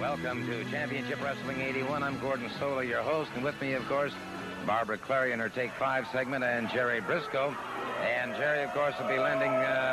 Welcome to Championship Wrestling 81. I'm Gordon Solie, your host, and with me, of course, Barbara Clarry in her Take 5 segment, and Jerry Brisco. And Jerry, of course, will be lending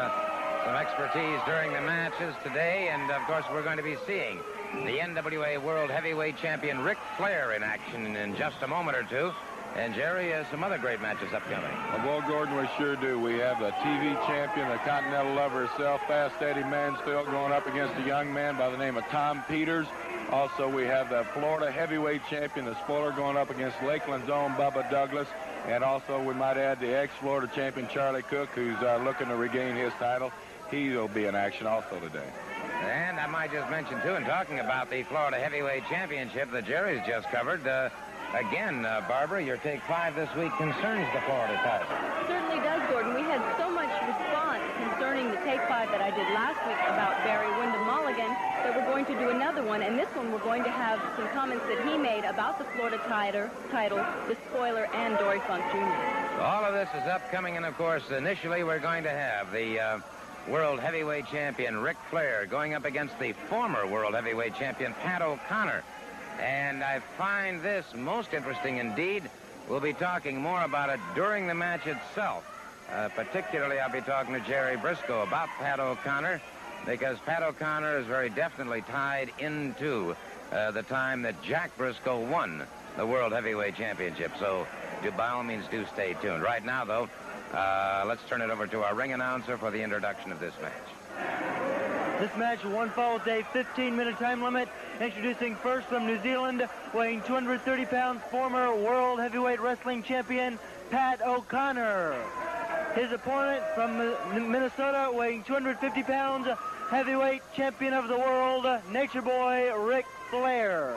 some expertise during the matches today, and, of course, we're going to be seeing the NWA World Heavyweight Champion Ric Flair in action in just a moment or two. And, Jerry, some other great matches upcoming. Well, Gordon, we sure do. We have the TV champion, the Continental Lover herself, Fast Eddy Mansfield, going up against a young man by the name of Tom Peters. Also, we have the Florida Heavyweight Champion, the Spoiler, going up against Lakeland's own Buba Douglas. And also, we might add the ex-Florida champion, Charlie Cook, who's looking to regain his title. He will be in action also today. And I might just mention, too, in talking about the Florida Heavyweight Championship that Jerry's just covered, again, Barbara, your Take 5 this week concerns the Florida title. It certainly does, Gordon. We had so much response concerning the Take 5 that I did last week about Barry Windham Mulligan that we're going to do another one. And this one, we're going to have some comments that he made about the Florida title, the Spoiler, and Dory Funk Jr. All of this is upcoming, and, of course, initially we're going to have the World Heavyweight Champion Ric Flair going up against the former World Heavyweight Champion Pat O'Connor. And I find this most interesting indeed. We'll be talking more about it during the match itself. Particularly, I'll be talking to Jerry Brisco about Pat O'Connor, because Pat O'Connor is very definitely tied into the time that Jack Brisco won the World Heavyweight Championship. So, by all means, do stay tuned. Right now, though, let's turn it over to our ring announcer for the introduction of this match. This match, one fall with a 15-minute time limit. Introducing first from New Zealand, weighing 230 pounds, former World Heavyweight Wrestling Champion Pat O'Connor. His opponent from Minnesota, weighing 250 pounds, Heavyweight Champion of the World, Nature Boy Ric Flair.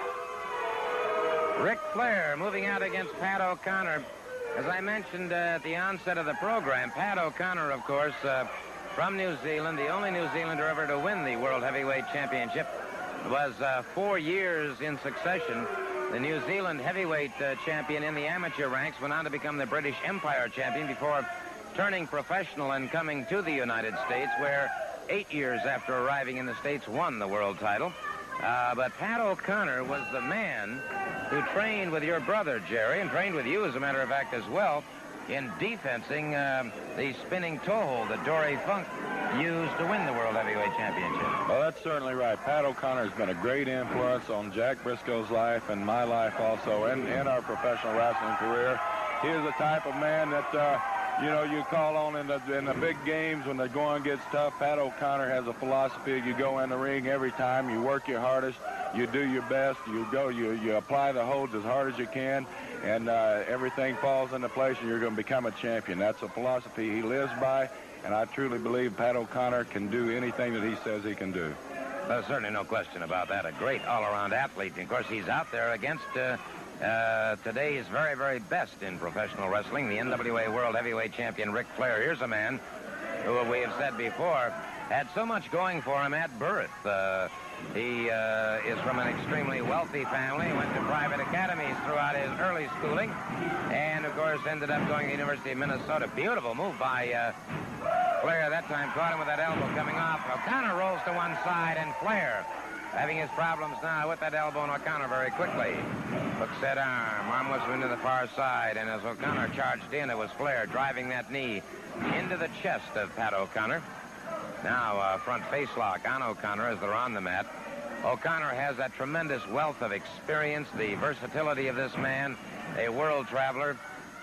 Ric Flair moving out against Pat O'Connor. As I mentioned at the onset of the program, Pat O'Connor, of course, from New Zealand, the only New Zealander ever to win the World Heavyweight Championship, was 4 years in succession. The New Zealand heavyweight champion in the amateur ranks went on to become the British Empire champion before turning professional and coming to the United States, where 8 years after arriving in the States won the world title. But Pat O'Connor was the man who trained with your brother, Jerry, and trained with you, as a matter of fact, as well, in defensing the spinning toe hold that Dory Funk used to win the World Heavyweight Championship. Well, that's certainly right. Pat O'Connor has been a great influence on Jack Brisco's life and my life also, and our professional wrestling career. He is the type of man that, you call on in the big games when the going gets tough. Pat O'Connor has a philosophy. You go in the ring every time, you work your hardest, you do your best, you apply the holds as hard as you can, and everything falls into place, and you're going to become a champion. That's a philosophy he lives by, and I truly believe Pat O'Connor can do anything that he says he can do. There's certainly no question about that. A great all-around athlete. And of course, he's out there against today's very, very best in professional wrestling, the NWA World Heavyweight Champion Ric Flair. Here's a man who, we have said before, had so much going for him at birth. He is from an extremely wealthy family, went to private academies throughout his early schooling, and, of course, ended up going to the University of Minnesota. Beautiful move by Flair that time. Caught him with that elbow coming off. O'Connor rolls to one side, and Flair having his problems now with that elbow, and O'Connor very quickly hooks that arm was into the far side, and as O'Connor charged in, it was Flair driving that knee into the chest of Pat O'Connor. Now, front face lock on O'Connor as they're on the mat. O'Connor has that tremendous wealth of experience, the versatility of this man, a world traveler.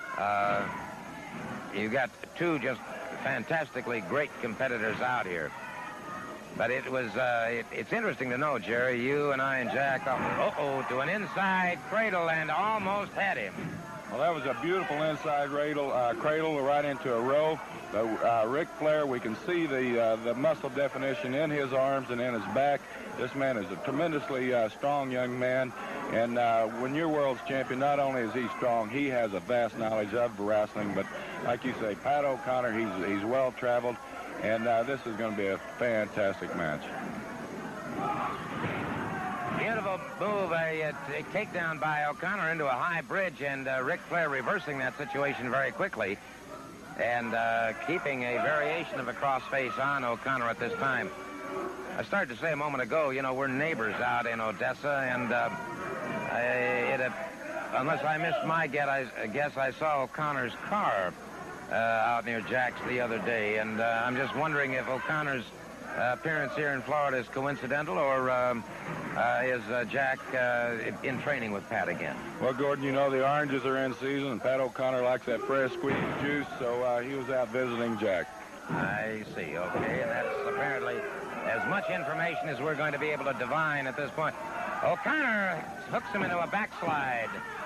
You've got two just fantastically great competitors out here. But it was, it's interesting to know, Jerry, you and I and Jack, to an inside cradle and almost had him. Well, that was a beautiful inside cradle right into a row. Ric Flair, we can see the muscle definition in his arms and in his back. This man is a tremendously strong young man. And when you're world's champion, not only is he strong, he has a vast knowledge of wrestling. But like you say, Pat O'Connor, he's well-traveled. And this is going to be a fantastic match. Beautiful move, a takedown by O'Connor into a high bridge, and Ric Flair reversing that situation very quickly and keeping a variation of a crossface on O'Connor at this time. I started to say a moment ago, you know, we're neighbors out in Odessa, and unless I missed my guess, I saw O'Connor's car out near Jack's the other day, and I'm just wondering if O'Connor's appearance here in Florida is coincidental, or is Jack in training with Pat again? Well, Gordon, you know the oranges are in season, and Pat O'Connor likes that fresh squeezed juice, so he was out visiting Jack. I see, okay, and that's apparently as much information as we're going to be able to divine at this point. O'Connor hooks him into a backslide,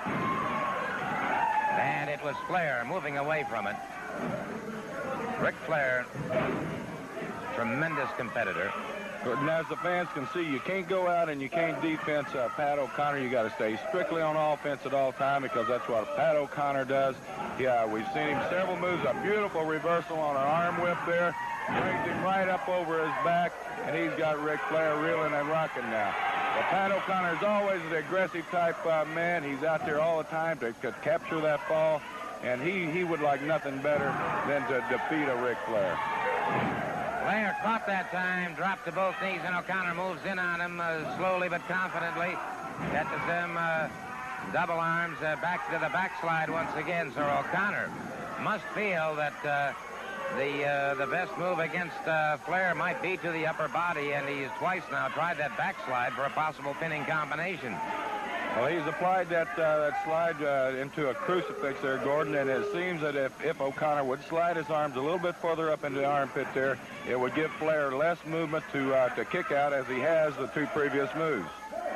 and it was Flair moving away from it. Ric Flair, tremendous competitor. And as the fans can see, you can't go out and you can't defense Pat O'Connor. You got to stay strictly on offense at all time, because that's what Pat O'Connor does. Yeah, we've seen him several moves. A beautiful reversal on an arm whip there. Brings him right up over his back, and he's got Ric Flair reeling and rocking now. But Pat O'Connor is always an aggressive type man. He's out there all the time to capture that fall, and he would like nothing better than to defeat a Ric Flair. Flair caught that time, dropped to both knees, and O'Connor moves in on him slowly but confidently. Catches him double arms back to the backslide once again. So O'Connor must feel that the best move against Flair might be to the upper body, and he's twice now tried that backslide for a possible pinning combination. Well, he's applied that slide into a crucifix there, Gordon, and it seems that if O'Connor would slide his arms a little bit further up into the armpit there, it would give Flair less movement to kick out, as he has the two previous moves.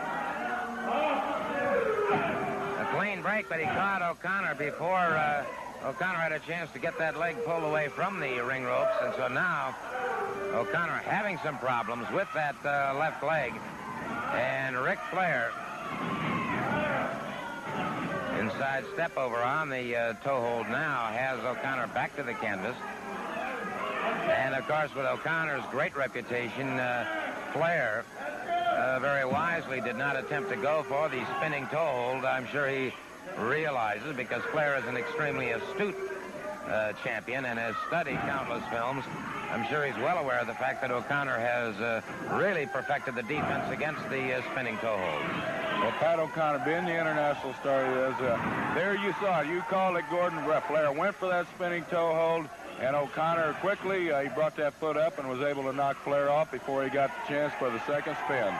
A clean break, but he caught O'Connor before O'Connor had a chance to get that leg pulled away from the ring ropes, and so now O'Connor having some problems with that left leg, and Ric Flair inside step over on the toe hold now has O'Connor back to the canvas. And of course, with O'Connor's great reputation, Flair very wisely did not attempt to go for the spinning toe hold. I'm sure he realizes, because Flair is an extremely astute champion and has studied countless films. I'm sure he's well aware of the fact that O'Connor has really perfected the defense against the spinning toe hold. Well, Pat O'Connor, being the international star he is, there you saw it. You called it, Gordon. Flair went for that spinning toe hold, and O'Connor quickly, he brought that foot up and was able to knock Flair off before he got the chance for the second spin.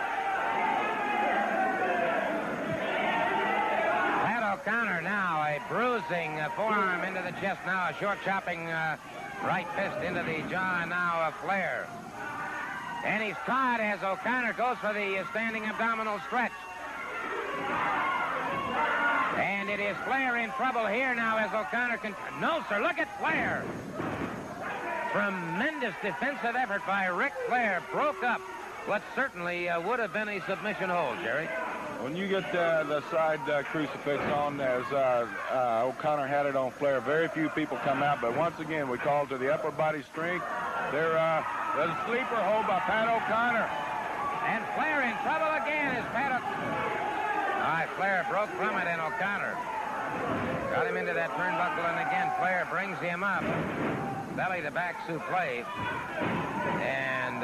Pat O'Connor now, a bruising forearm into the chest now, a short chopping right fist into the jaw now of Flair. And he's caught as O'Connor goes for the standing abdominal stretch. And it is Flair in trouble here now as O'Connor can... No, sir, look at Flair. Tremendous defensive effort by Ric Flair. Broke up what certainly would have been a submission hold, Jerry. When you get the side crucifix on, as O'Connor had it on Flair, very few people come out. But once again, we call to the upper body strength. There's a sleeper hold by Pat O'Connor. And Flair in trouble again as Pat O'Connor... All right, Flair broke from it, and O'Connor got him into that turnbuckle, and again, Flair brings him up. Belly to back suplex. And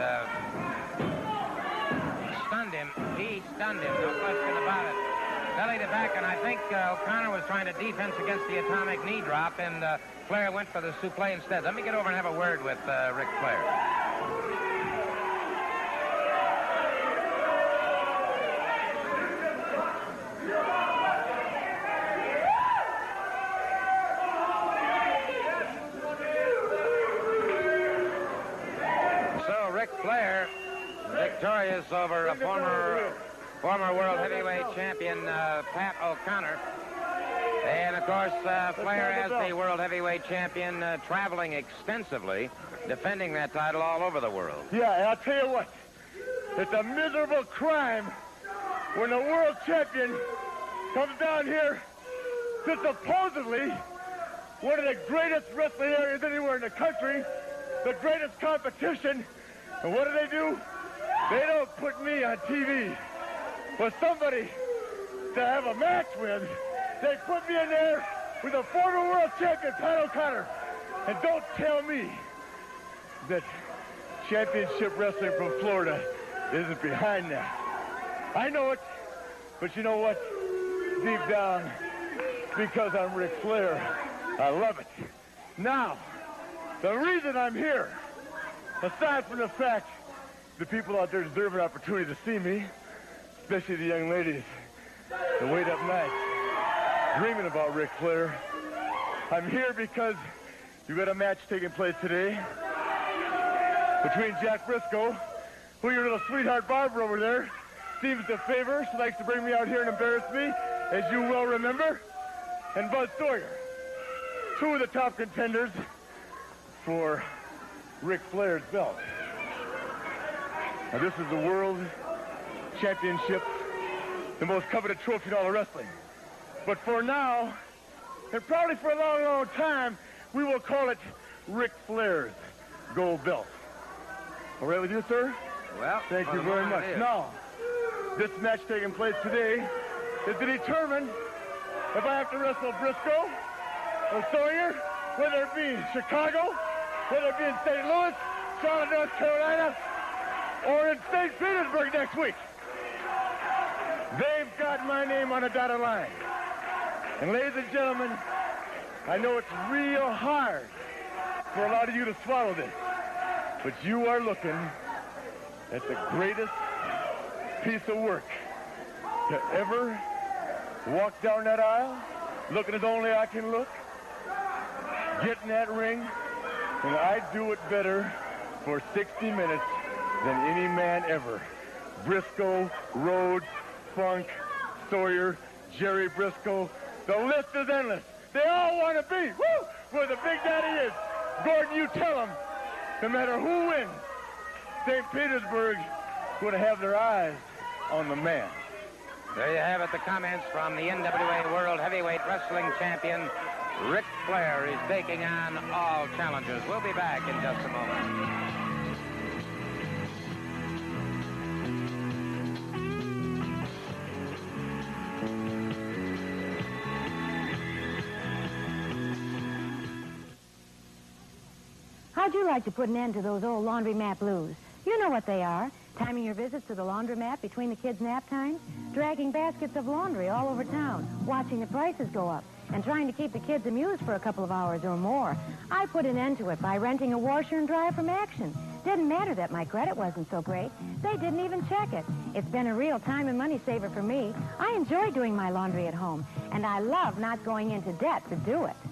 stunned him. He stunned him, no question about it. Belly to back, and I think O'Connor was trying to defense against the atomic knee drop, and Flair went for the suplex instead. Let me get over and have a word with Ric Flair. So Ric Flair, victorious over a former world heavyweight champion, Pat O'Connor. And, of course, Flair, as the world heavyweight champion, traveling extensively, defending that title all over the world. Yeah, and I'll tell you what, it's a miserable crime when the world champion comes down here to supposedly one of the greatest wrestling areas anywhere in the country, the greatest competition, and what do? They don't put me on TV. For somebody to have a match with, they put me in there with a former world champion, Pat O'Connor. And don't tell me that championship wrestling from Florida isn't behind that. I know it, but you know what? Deep down, because I'm Ric Flair, I love it. Now, the reason I'm here, aside from the fact the people out there deserve an opportunity to see me, especially the young ladies that wait up nights dreaming about Ric Flair, I'm here because you got a match taking place today between Jack Brisco, who your little sweetheart Barbara over there seems to favor. She likes to bring me out here and embarrass me, as you well remember, and Buzz Sawyer, two of the top contenders for Ric Flair's belt. Now, this is the World Championship, the most coveted trophy in all of wrestling. But for now, and probably for a long, long time, we will call it Ric Flair's gold belt. All right with you, sir? Well, thank you very much. Now, this match taking place today is to determine if I have to wrestle Brisco or Sawyer, whether it be in Chicago, whether it be in St. Louis, Charlotte, North Carolina, or in St. Petersburg next week. They've got my name on a dotted line. And ladies and gentlemen, I know it's real hard for a lot of you to swallow this, but you are looking at the greatest piece of work to ever walk down that aisle, looking as only I can look, get in that ring, and I do it better for 60 minutes than any man ever. Brisco, Rhodes, Funk, Sawyer, Jerry Brisco, the list is endless. They all want to be, where the Big Daddy is. Gordon, you tell them, no matter who wins, St. Petersburg going to have their eyes on the man. There you have it, the comments from the NWA World Heavyweight Wrestling Champion, Ric Flair. Is taking on all challengers. We'll be back in just a moment. How'd you like to put an end to those old laundromat blues? You know what they are. Timing your visits to the laundromat between the kids' nap times, dragging baskets of laundry all over town, watching the prices go up, and trying to keep the kids amused for a couple of hours or more. I put an end to it by renting a washer and dryer from Action. Didn't matter that my credit wasn't so great. They didn't even check it. It's been a real time and money saver for me. I enjoy doing my laundry at home, and I love not going into debt to do it.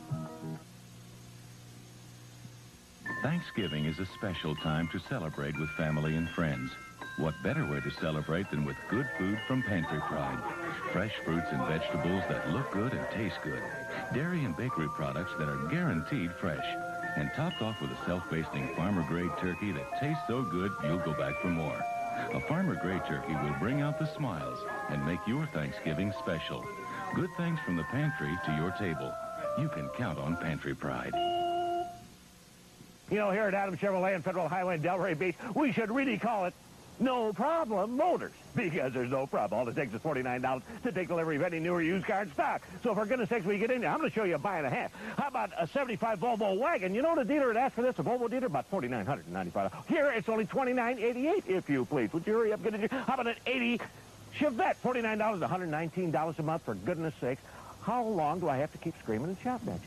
Thanksgiving is a special time to celebrate with family and friends. What better way to celebrate than with good food from Pantry Pride? Fresh fruits and vegetables that look good and taste good. Dairy and bakery products that are guaranteed fresh. And topped off with a self-basting farmer-grade turkey that tastes so good you'll go back for more. A farmer-grade turkey will bring out the smiles and make your Thanksgiving special. Good things from the pantry to your table. You can count on Pantry Pride. You know, here at Adams Chevrolet and Federal Highway in Delray Beach, we should really call it No Problem Motors, because there's no problem. All it takes is $49 to take delivery of any new or used car in stock. So for goodness sakes, when you get in there, I'm going to show you a buy and a half. How about a 75 Volvo wagon? You know the dealer had asked for this, a Volvo dealer, about $4,995. Here, it's only $2,988, if you please. Would you hurry up, get it? How about an 80 Chevette? $49, $119 a month, for goodness sakes. How long do I have to keep screaming and shouting at you?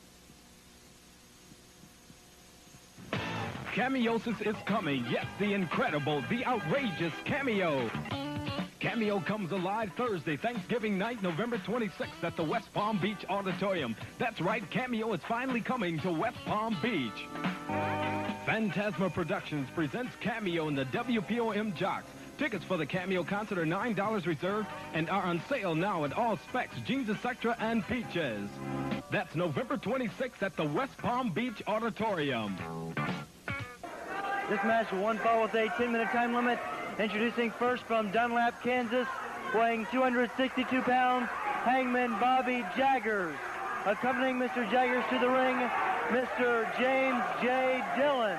Cameosis is coming. Yes, the incredible, the outrageous Cameo. Cameo comes alive Thursday, Thanksgiving night, November 26th at the West Palm Beach Auditorium. That's right, Cameo is finally coming to West Palm Beach. Phantasma Productions presents Cameo in the WPOM Jocks. Tickets for the Cameo concert are $9 reserved and are on sale now at all Specs, Jeans Sectra, and Peaches. That's November 26th at the West Palm Beach Auditorium. This match, one fall with a 10-minute time limit. Introducing first from Dunlap, Kansas, weighing 262 pounds, Hangman Bobby Jaggers. Accompanying Mr. Jaggers to the ring, Mr. James J. Dillon.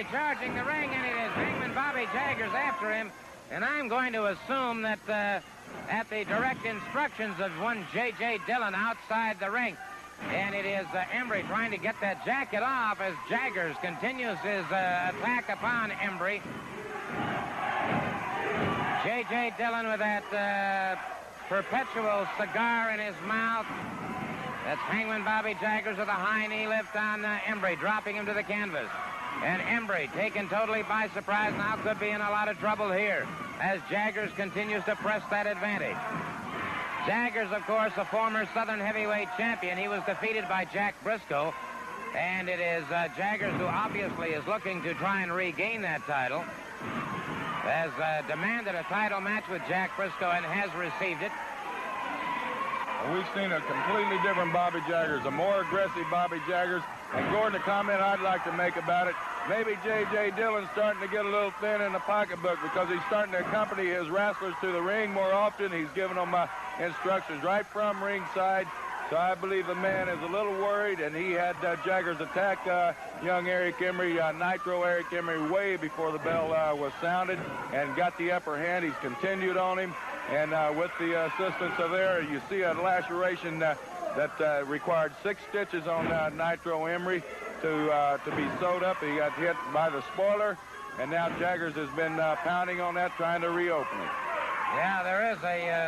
Embry charging the ring, and it is Hangman Bobby Jaggers after him. And I'm going to assume that at the direct instructions of one J.J. Dillon outside the ring. And it is Embry trying to get that jacket off as Jaggers continues his attack upon Embry. J.J. Dillon with that perpetual cigar in his mouth. That's Hangman Bobby Jaggers with a high knee lift on Embry, dropping him to the canvas. And Embry, taken totally by surprise, now could be in a lot of trouble here as Jaggers continues to press that advantage. Jaggers, of course, a former Southern heavyweight champion. He was defeated by Jack Brisco. And it is Jaggers who obviously is looking to try and regain that title. Has demanded a title match with Jack Brisco and has received it. We've seen a completely different Bobby Jaggers, a more aggressive Bobby Jaggers. And Gordon, a comment I'd like to make about it, maybe J.J. Dillon's starting to get a little thin in the pocketbook because he's starting to accompany his wrestlers to the ring more often. He's giving them instructions right from ringside. So I believe the man is a little worried, and he had Jaggers attack young Eric Embry, Nitro Eric Embry, way before the bell was sounded, and got the upper hand. He's continued on him, and with the assistance of there, you see a laceration that required 6 stitches on Nitro Embry to be sewed up. He got hit by the spoiler, and now Jaggers has been pounding on that, trying to reopen it. Yeah, there is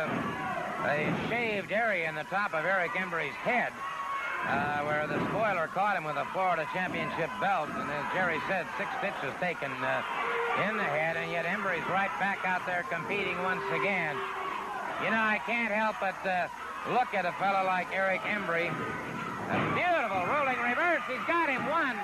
a shaved area in the top of Eric Embry's head where the spoiler caught him with a Florida Championship belt. And as Jerry said, 6 stitches taken in the head, and yet Embry's right back out there competing once again. You know, I can't help but look at a fellow like Eric Embry. A beautiful rolling reverse. He's got him. 1.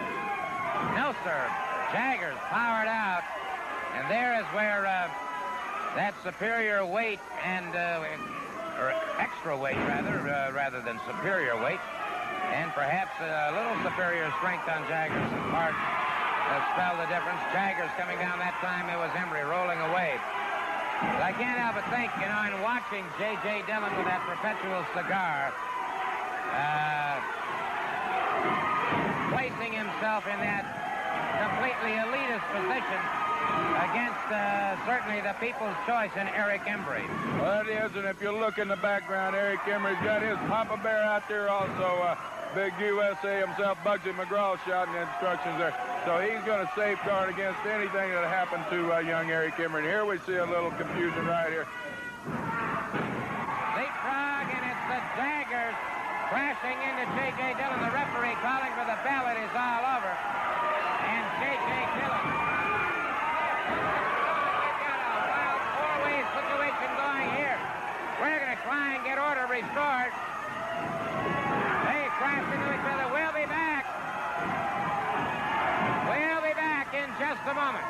No, sir. Jaggers powered out. And there is where that superior weight and or extra weight rather than superior weight, and perhaps a little superior strength on Jaggers' part spelled the difference. Jaggers coming down that time, it was Embry rolling away. But I can't help but think, you know, in watching J.J. Dillon with that perpetual cigar, placing himself in that completely elitist position against certainly the people's choice in Eric Embry. Well, it is, and if you look in the background, Eric Embry's got his Papa Bear out there also. Big USA himself, Bugsy McGraw, shouting instructions there. So he's going to safeguard against anything that happened to young Eric Embry. And here we see a little confusion right here. Leapfrog, and it's the Jaggers crashing into J.J. Dillon. The referee calling for the bell. It is all over. And J.J. Dillon. We're going to try and get order restored. They crash into each other. We'll be back. We'll be back in just a moment.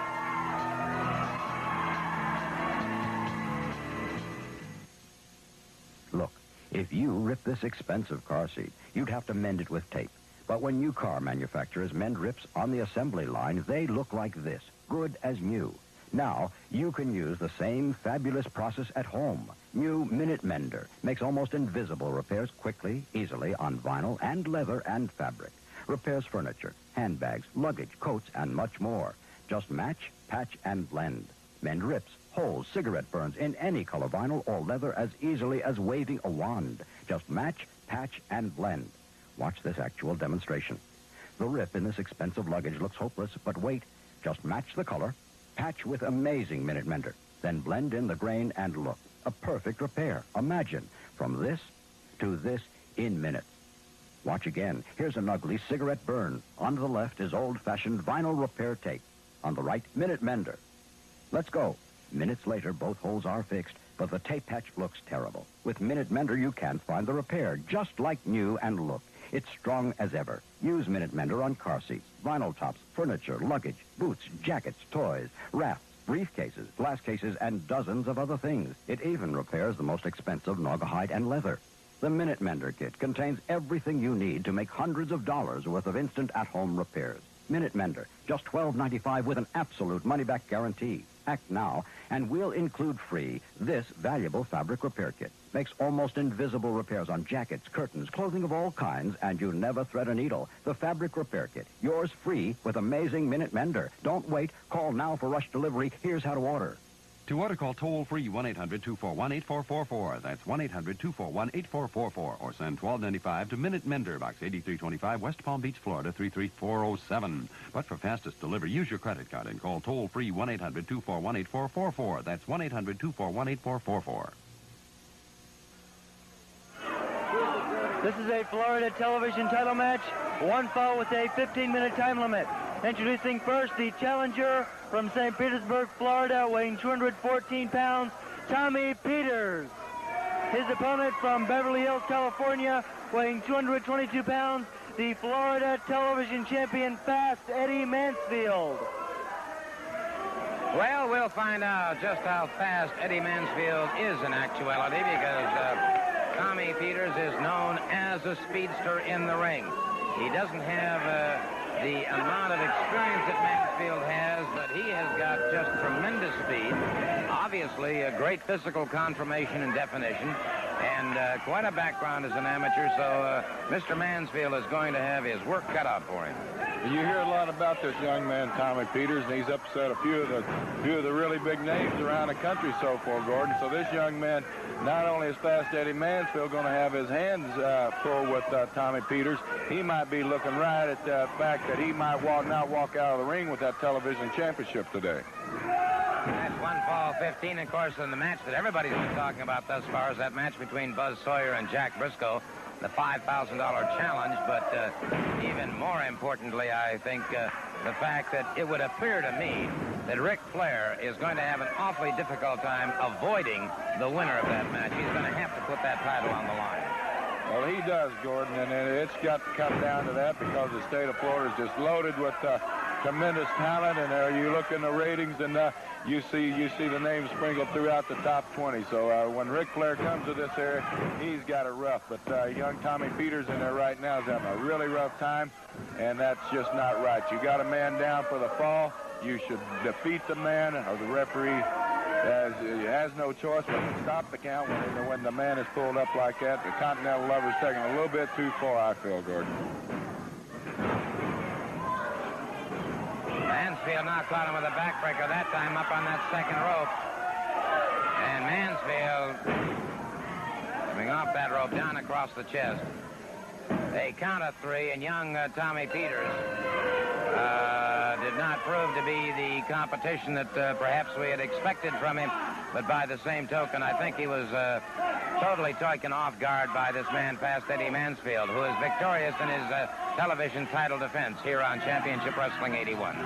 Look, if you rip this expensive car seat, you'd have to mend it with tape. But when new car manufacturers mend rips on the assembly line, they look like this, good as new. Now, you can use the same fabulous process at home. New Minute Mender makes almost invisible repairs quickly, easily on vinyl and leather and fabric. Repairs furniture, handbags, luggage, coats, and much more. Just match, patch, and blend. Mend rips, holes, cigarette burns in any color vinyl or leather as easily as waving a wand. Just match, patch, and blend. Watch this actual demonstration. The rip in this expensive luggage looks hopeless, but wait. Just match the color, patch with amazing Minute Mender, then blend in the grain and look. A perfect repair. Imagine, from this to this in minutes. Watch again. Here's an ugly cigarette burn. On the left is old-fashioned vinyl repair tape. On the right, Minute Mender. Let's go. Minutes later, both holes are fixed, but the tape patch looks terrible. With Minute Mender, you can't find the repair, just like new, and look. It's strong as ever. Use Minute Mender on car seats, vinyl tops, furniture, luggage, boots, jackets, toys, rafts, briefcases, glass cases, and dozens of other things. It even repairs the most expensive naugahyde and leather. The Minute Mender kit contains everything you need to make hundreds of dollars worth of instant at-home repairs. Minute Mender, just $12.95 with an absolute money-back guarantee. Act now, and we'll include free this valuable fabric repair kit. Makes almost invisible repairs on jackets, curtains, clothing of all kinds, and you never thread a needle. The fabric repair kit. Yours free with amazing Minute Mender. Don't wait. Call now for rush delivery. Here's how to order. To order, call toll-free 1-800-241-8444. That's 1-800-241-8444. Or send $12.95 to Minute Mender, Box 8325, West Palm Beach, Florida, 33407. But for fastest delivery, use your credit card and call toll-free 1-800-241-8444. That's 1-800-241-8444. This is a Florida television title match. One fall with a 15-minute time limit. Introducing first the challenger from St. Petersburg, Florida, weighing 214 pounds, Tommy Peters. His opponent from Beverly Hills, California, weighing 222 pounds, the Florida television champion, Fast Eddy Mansfield. Well, we'll find out just how fast Eddy Mansfield is in actuality, because Tommy Peters is known as a speedster in the ring. He doesn't have the amount of experience that Mansfield has, but he has got just tremendous speed. Obviously, a great physical conformation and definition, and quite a background as an amateur, so Mr. Mansfield is going to have his work cut out for him. You hear a lot about this young man, Tommy Peters, and he's upset a few of the really big names around the country so far, Gordon. So this young man, not only is Fast Eddy Mansfield going to have his hands full with Tommy Peters, he might be looking right at the fact that he might not walk out of the ring with that television championship today. That's one fall 15, of course, in the match that everybody's been talking about thus far is that match between Buzz Sawyer and Jack Brisco, the $5,000 challenge. But even more importantly, I think the fact that it would appear to me that Ric Flair is going to have an awfully difficult time avoiding the winner of that match. He's going to have to put that title on the line. Well, he does, Gordon, and it's got to come down to that because the state of Florida is just loaded with tremendous talent, and you look in the ratings, and you see the names sprinkled throughout the top 20. So when Ric Flair comes to this area, he's got it rough. But young Tommy Peters in there right now is having a really rough time, and that's just not right. You got a man down for the fall. You should defeat the man, or the referee has no choice but to stop the count when the man is pulled up like that. The Continental Lover's taking a little bit too far, I feel, Gordon. Mansfield now caught him with a backbreaker that time up on that second rope. And Mansfield coming off that rope down across the chest. They count of three, and young Tommy Peters did not prove to be the competition that perhaps we had expected from him. But by the same token, I think he was totally taken off guard by this man, Fast Eddy Mansfield, who is victorious in his television title defense here on Championship Wrestling 81.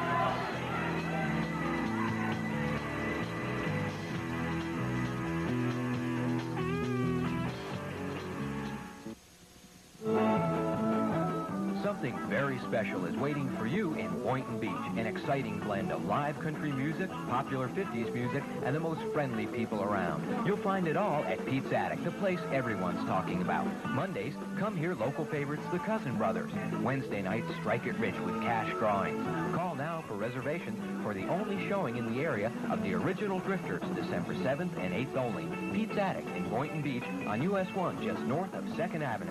Something very special is waiting for you in Boynton Beach. An exciting blend of live country music, popular 50s music, and the most friendly people around. You'll find it all at Pete's Attic, the place everyone's talking about. Mondays, come hear local favorites, the Cousin Brothers. Wednesday nights, strike it rich with cash drawings. Call now for reservations for the only showing in the area of the original Drifters, December 7th and 8th only. Pete's Attic in Boynton Beach on US 1, just north of 2nd Avenue.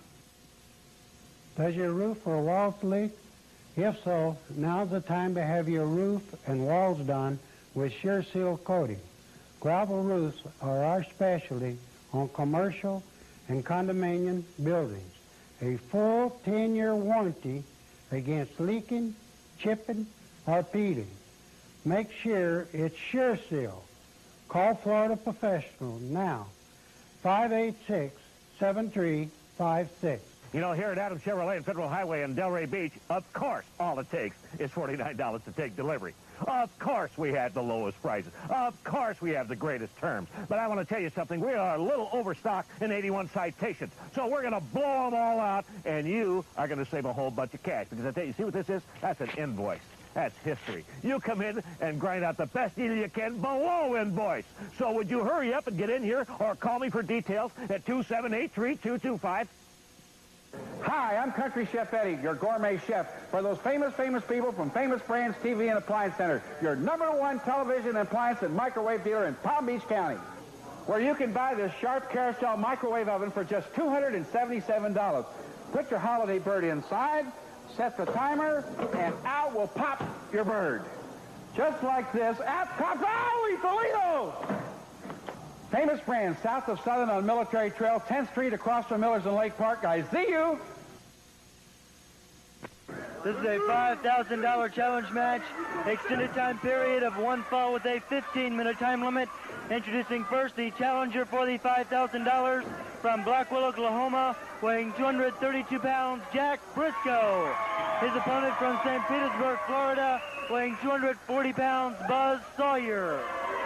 Does your roof or walls leak? If so, now's the time to have your roof and walls done with Sure Seal coating. Gravel roofs are our specialty on commercial and condominium buildings. A full 10-year warranty against leaking, chipping, or peeling. Make sure it's Sure Seal. Call Florida Professional now. 586-7356. You know, here at Adams Chevrolet and Federal Highway in Delray Beach, of course, all it takes is $49 to take delivery. Of course we had the lowest prices. Of course we have the greatest terms. But I want to tell you something. We are a little overstocked in 81 citations. So we're going to blow them all out, and you are going to save a whole bunch of cash. Because I tell you, see what this is? That's an invoice. That's history. You come in and grind out the best deal you can below invoice. So would you hurry up and get in here or call me for details at 278-3225? Hi, I'm Country Chef Eddy, your gourmet chef for those famous people from Famous Brands TV and Appliance Center, your #1 television appliance and microwave dealer in Palm Beach County, where you can buy this Sharp Carousel microwave oven for just $277. Put your holiday bird inside, set the timer, and out will pop your bird. Just like this, out pops, oh, Toledo! Famous Brands, south of Southern on Military Trail, 10th Street across from Millers and Lake Park. I see you. This is a $5,000 challenge match. Extended time period of 1 fall with a 15-minute time limit. Introducing first the challenger for the $5,000 from Blackwell, Oklahoma, weighing 232 pounds, Jack Brisco. His opponent from St. Petersburg, Florida, weighing 240 pounds, Buzz Sawyer.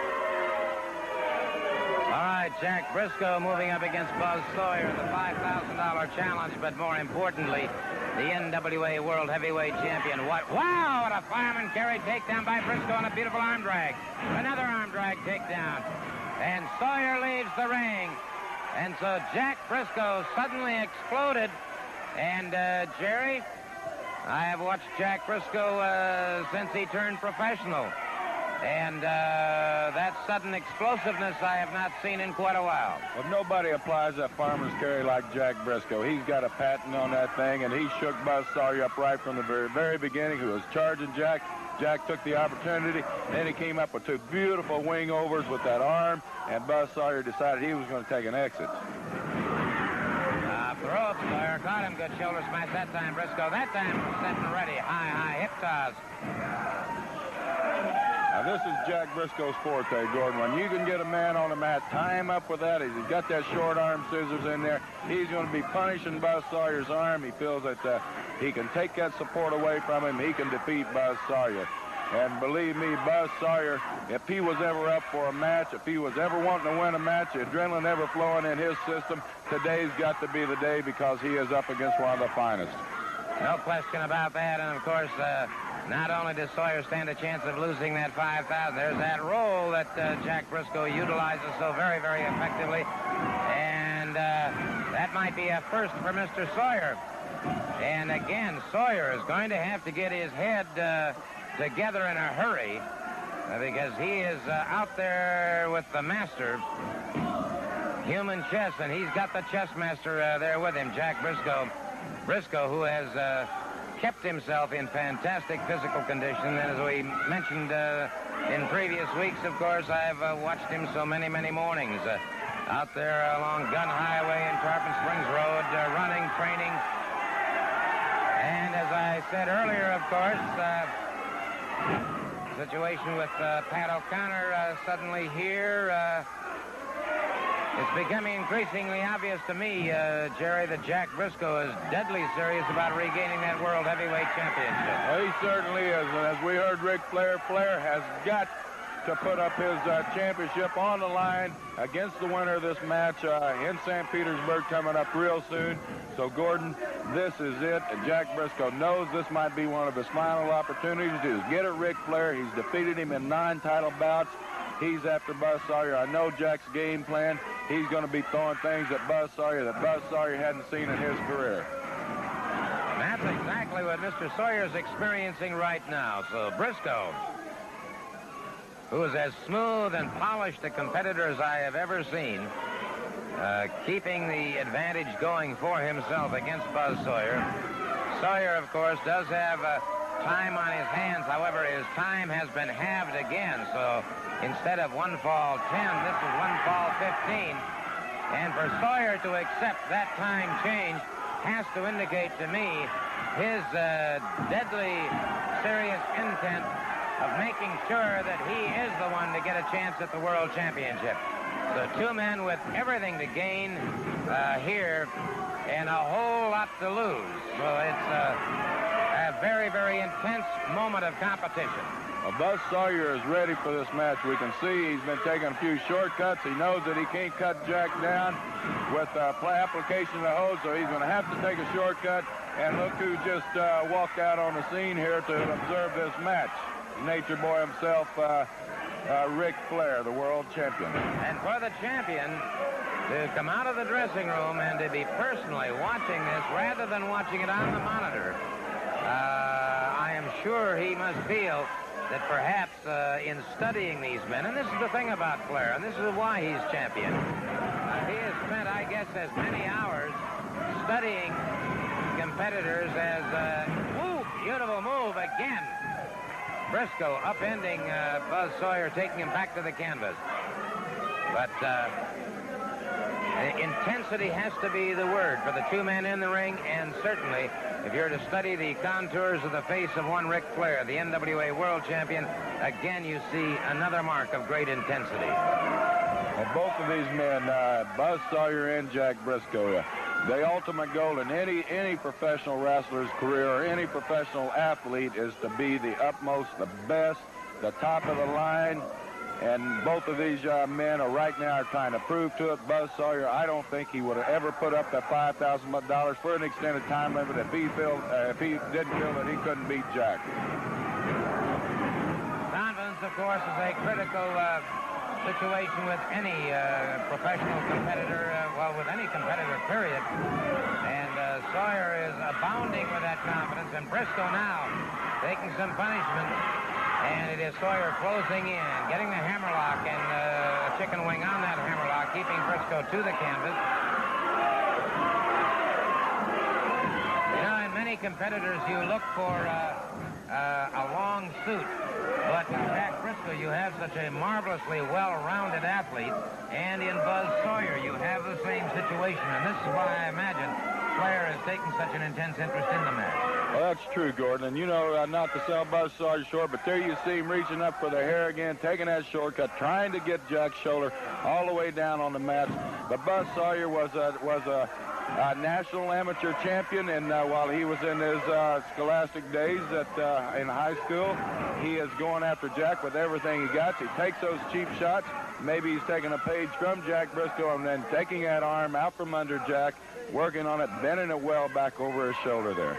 All right, Jack Brisco moving up against Buzz Sawyer in the $5,000 challenge, but more importantly, the NWA World Heavyweight Champion. Wow, what a fireman carry takedown by Brisco and a beautiful arm drag. Another arm drag takedown. And Sawyer leaves the ring. And so Jack Brisco suddenly exploded. And, Jerry, I have watched Jack Brisco since he turned professional. And that sudden explosiveness I have not seen in quite a while. Well, nobody applies that farmer's carry like Jack Brisco. He's got a patent on that thing, and he shook Buzz Sawyer up right from the very beginning, who was charging Jack. Jack took the opportunity. Then he came up with 2 beautiful wing overs with that arm, and Buzz Sawyer decided he was going to take an exit. Throw up, Sawyer. Caught him. Good shoulder smash that time, Brisco. That time set and ready. High hip toss. Now, this is Jack Brisco's forte, Gordon. When you can get a man on the mat, tie him up with that. He's got that short arm scissors in there. He's going to be punishing Buzz Sawyer's arm. He feels that he can take that support away from him. He can defeat Buzz Sawyer. And believe me, Buzz Sawyer, if he was ever up for a match, if he was ever wanting to win a match, the adrenaline ever flowing in his system, today's got to be the day because he is up against one of the finest. No question about that. And, of course, not only does Sawyer stand a chance of losing that $5,000, there's that roll that Jack Brisco utilizes so very, very effectively. And that might be a first for Mr. Sawyer. And, again, Sawyer is going to have to get his head together in a hurry because he is out there with the master, human chess, and he's got the chess master there with him, Jack Brisco. Brisco, who has kept himself in fantastic physical condition. And as we mentioned in previous weeks, of course, I've watched him so many, many mornings out there along Gun Highway and Tarpon Springs Road, running, training. And as I said earlier, of course, situation with Pat O'Connor suddenly here. It's becoming increasingly obvious to me, Jerry, that Jack Brisco is deadly serious about regaining that World Heavyweight Championship. Well, he certainly is. And as we heard Ric Flair, Flair has got to put up his championship on the line against the winner of this match in St. Petersburg coming up real soon. So, Gordon, this is it. And Jack Brisco knows this might be one of his final opportunities to get at Ric Flair. He's defeated him in 9 title bouts. He's after Buzz Sawyer. I know Jack's game plan. He's going to be throwing things at Buzz Sawyer that Buzz Sawyer hadn't seen in his career. And that's exactly what Mr. Sawyer is experiencing right now. So Brisco, who is as smooth and polished a competitor as I have ever seen, keeping the advantage going for himself against Buzz Sawyer. Sawyer, of course, does have time on his hands. However, his time has been halved again. So instead of 1 fall 10, this is 1 fall 15. And for Sawyer to accept that time change has to indicate to me his deadly serious intent of making sure that he is the one to get a chance at the World Championship. So 2 men with everything to gain here and a whole lot to lose. So it's a very, very intense moment of competition. Well, Buzz Sawyer is ready for this match. We can see he's been taking a few shortcuts. He knows that he can't cut Jack down with application of the hose, so he's going to have to take a shortcut. And look who just walked out on the scene here to observe this match. Nature Boy himself, Ric Flair, the world champion. And for the champion, to come out of the dressing room and to be personally watching this rather than watching it on the monitor. I am sure he must feel that perhaps in studying these men, and this is the thing about Flair, and this is why he's champion. He has spent, I guess, as many hours studying competitors as, beautiful move again. Brisco upending Buzz Sawyer, taking him back to the canvas. But intensity has to be the word for the two men in the ring, and certainly if you're to study the contours of the face of one Ric Flair, the NWA World Champion, again you see another mark of great intensity. Well, both of these men, Buzz Sawyer and Jack Brisco, the ultimate goal in any professional wrestler's career or any professional athlete is to be the utmost, the best, the top of the line. And both of these men are right now trying to prove to it. Buzz Sawyer, I don't think he would have ever put up that $5,000 for an extended time limit if he didn't feel that he couldn't beat Jack. Confidence, of course, is a critical situation with any professional competitor, with any competitor, period. And Sawyer is abounding with that confidence, and Brisco now taking some punishment. And it is Sawyer closing in, getting the hammerlock and a chicken wing on that hammerlock, keeping Brisco to the canvas. You know, in many competitors, you look for a long suit. But in Jack Brisco, you have such a marvelously well-rounded athlete. And in Buzz Sawyer, you have the same situation. And this is why I imagine Flair is taking such an intense interest in the match. Well, that's true, Gordon. And, you know, not to sell Buzz Sawyer short, but there you see him reaching up for the hair again, taking that shortcut, trying to get Jack's shoulder all the way down on the mat. But Buzz Sawyer was a national amateur champion, and while he was in his scholastic days in high school, he is going after Jack with everything he got. He takes those cheap shots. Maybe he's taking a page from Jack Brisco and then taking that arm out from under Jack, working on it, bending it well back over his shoulder there.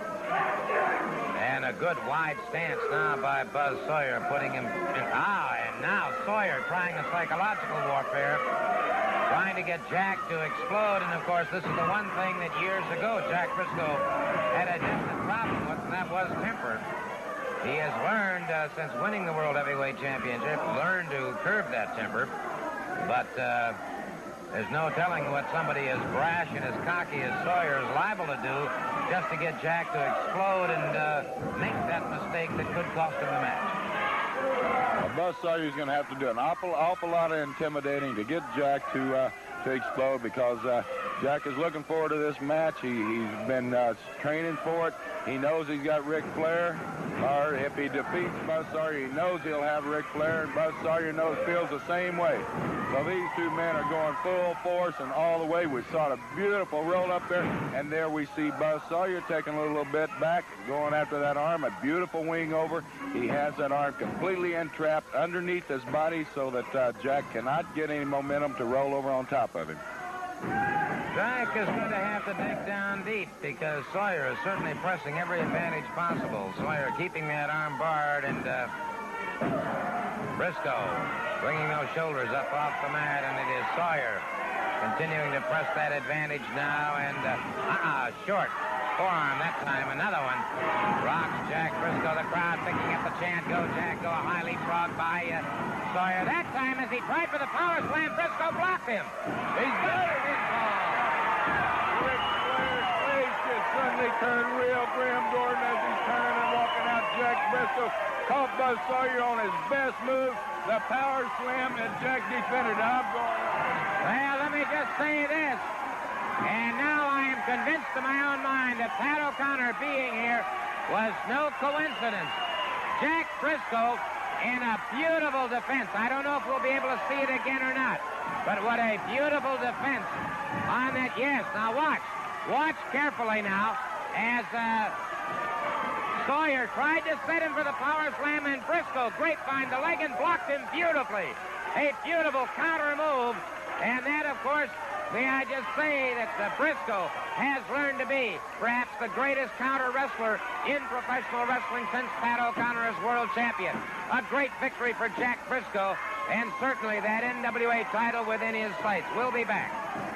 And a good wide stance now by Buzz Sawyer, putting him in. And now Sawyer trying the psychological warfare, trying to get Jack to explode. And, of course, this is the one thing that years ago Jack Brisco had a distant problem with, and that was temper. He has learned, since winning the World Heavyweight Championship, learned to curb that temper. But there's no telling what somebody as brash and as cocky as Sawyer is liable to do just to get Jack to explode and make that mistake that could cost him the match. Well, Buzz Sawyer's going to have to do an awful lot of intimidating to get Jack to explode, because Jack is looking forward to this match. He's been training for it. He knows he's got Ric Flair. Or if he defeats Buzz Sawyer, he knows he'll have Ric Flair, and Buzz Sawyer feels the same way. So these two men are going full force and all the way. We saw a beautiful roll up there, and there we see Buzz Sawyer taking a little bit back, going after that arm, a beautiful wing over. He has that arm completely entrapped underneath his body so that Jack cannot get any momentum to roll over on top of him. Jack is going to have to dig down deep, because Sawyer is certainly pressing every advantage possible. Sawyer keeping that arm barred, and Brisco bringing those shoulders up off the mat, and it is Sawyer continuing to press that advantage now, and short forearm that time, another one. Rocks Jack Brisco, the crowd picking up the chant, go Jack, go, a high leapfrog by Sawyer. That time, as he tried for the power slam, Brisco blocked him. He's got it in ball. Ric Flair's face just suddenly turned real grim, Gordon, as he's turning and walking out. Jack Brisco caught Buzz Sawyer on his best move, the power slam, and Jack defended. I'm going. Well, let me just say this. And now I am convinced in my own mind that Pat O'Connor being here was no coincidence. Jack Brisco in a beautiful defense. I don't know if we'll be able to see it again or not, but what a beautiful defense on that. Yes, now watch. Watch carefully now as Sawyer tried to set him for the power slam, and Brisco, grapevine the leg and blocked him beautifully. A beautiful counter move, and that, of course, May I just say that Brisco has learned to be perhaps the greatest counter wrestler in professional wrestling since Pat O'Connor is world champion. A great victory for Jack Brisco, and certainly that NWA title within his sights. We'll be back.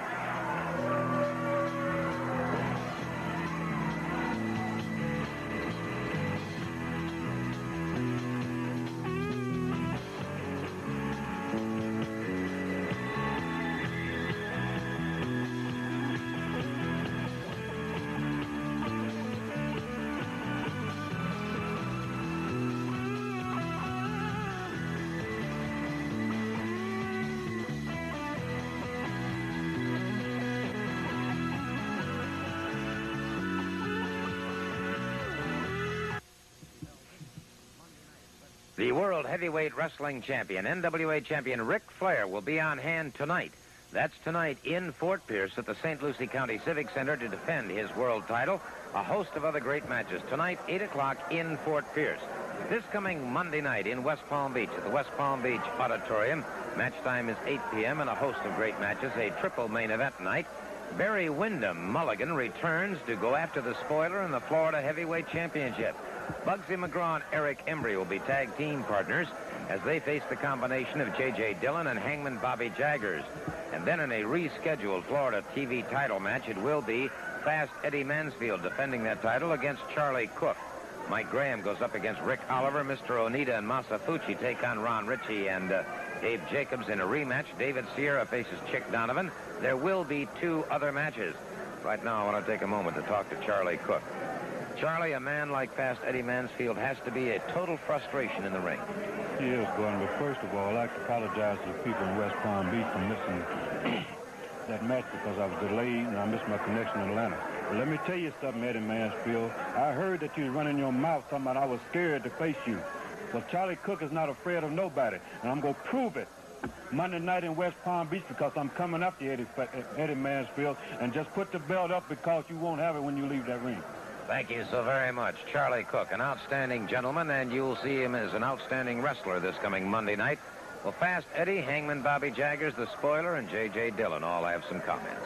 The World Heavyweight Wrestling Champion, NWA Champion Ric Flair, will be on hand tonight. That's tonight in Fort Pierce at the St. Lucie County Civic Center to defend his world title. A host of other great matches tonight, 8 o'clock in Fort Pierce. This coming Monday night in West Palm Beach at the West Palm Beach Auditorium. Match time is 8 p.m. and a host of great matches, a triple main event night. Barry Windham Mulligan returns to go after the spoiler in the Florida Heavyweight Championship. Bugsy McGraw and Eric Embry will be tag team partners as they face the combination of J.J. Dillon and Hangman Bobby Jaggers. And then in a rescheduled Florida TV title match, it will be Fast Eddie Mansfield defending that title against Charlie Cook. Mike Graham goes up against Rick Oliver. Mr. Onita and Masafuchi take on Ron Ritchie and Dave Jacobs in a rematch. David Sierra faces Chick Donovan. There will be 2 other matches. Right now, I want to take a moment to talk to Charlie Cook. Charlie, a man like Fast Eddie Mansfield has to be a total frustration in the ring. He is, Gordon, but first of all, I'd like to apologize to the people in West Palm Beach for missing that match because I was delayed and I missed my connection in Atlanta. But let me tell you something, Eddie Mansfield. I heard that you was running your mouth talking about I was scared to face you. Well, Charlie Cook is not afraid of nobody, and I'm going to prove it Monday night in West Palm Beach because I'm coming up to Eddie Mansfield, and just put the belt up because you won't have it when you leave that ring. Thank you so very much. Charlie Cook, an outstanding gentleman, and you'll see him as an outstanding wrestler this coming Monday night. Well, Fast Eddie, Hangman Bobby Jaggers, the spoiler, and J.J. Dillon all have some comments.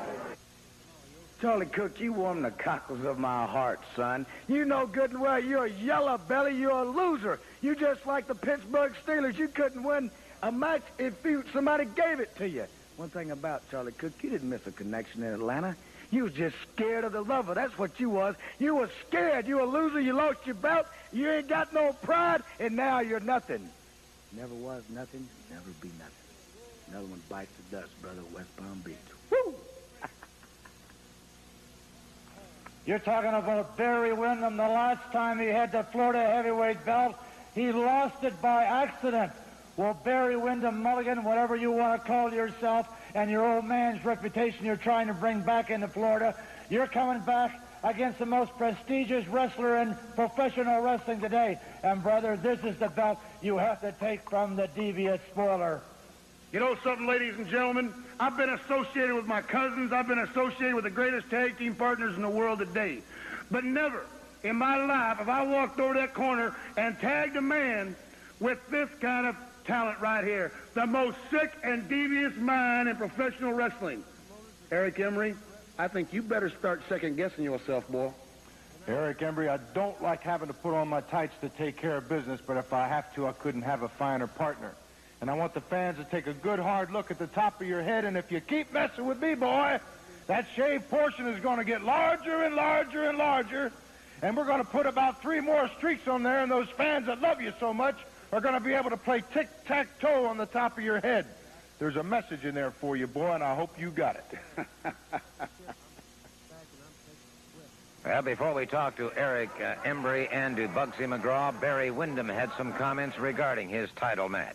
Charlie Cook, you warm the cockles of my heart, son. You know good and well you're a yellow belly, you're a loser. You just like the Pittsburgh Steelers. You couldn't win a match if somebody gave it to you. One thing about Charlie Cook, you didn't miss a connection in Atlanta. You was just scared of the lover. That's what you was. You was scared. You a loser. You lost your belt. You ain't got no pride, and now you're nothing. Never was nothing, never be nothing. Another one bites the dust, brother, West Palm Beach. Woo! You're talking about Barry Windham. The last time he had the Florida heavyweight belt, he lost it by accident. Well, Barry Windham Mulligan, whatever you want to call yourself, and your old man's reputation you're trying to bring back into Florida, you're coming back against the most prestigious wrestler in professional wrestling today. And, brother, this is the belt you have to take from the devious spoiler. You know something, ladies and gentlemen? I've been associated with my cousins. I've been associated with the greatest tag team partners in the world today. But never in my life have I walked over that corner and tagged a man with this kind of talent right here. The most sick and devious mind in professional wrestling. Eric Embry, I think you better start second-guessing yourself, boy. Eric Embry, I don't like having to put on my tights to take care of business, but if I have to, I couldn't have a finer partner. And I want the fans to take a good hard look at the top of your head, and if you keep messing with me, boy, that shaved portion is going to get larger and larger and larger, and we're going to put about 3 more streaks on there, and those fans that love you so much are going to be able to play tic-tac-toe on the top of your head. There's a message in there for you, boy, and I hope you got it. Well, before we talk to Eric Embry and to Bugsy McGraw, Barry Windham had some comments regarding his title match.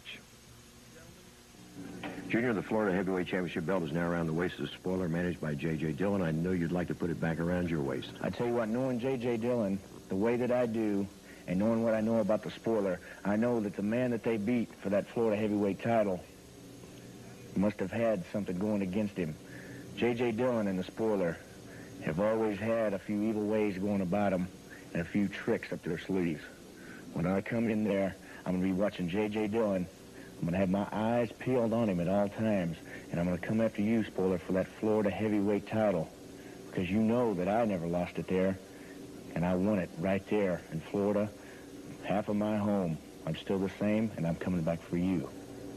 Junior, the Florida Heavyweight Championship belt is now around the waist of the spoiler, managed by J.J. Dillon. I know you'd like to put it back around your waist. I tell you what, knowing J.J. Dillon the way that I do, and knowing what I know about the spoiler, I know that the man that they beat for that Florida heavyweight title must have had something going against him. J.J. Dillon and the spoiler have always had a few evil ways going about them and a few tricks up their sleeves. When I come in there, I'm going to be watching J.J. Dillon I'm going to have my eyes peeled on him at all times, and I'm going to come after you, Spoiler, for that Florida heavyweight title, because you know that I never lost it there, and I won it right there in Florida, half of my home. I'm still the same, and I'm coming back for you.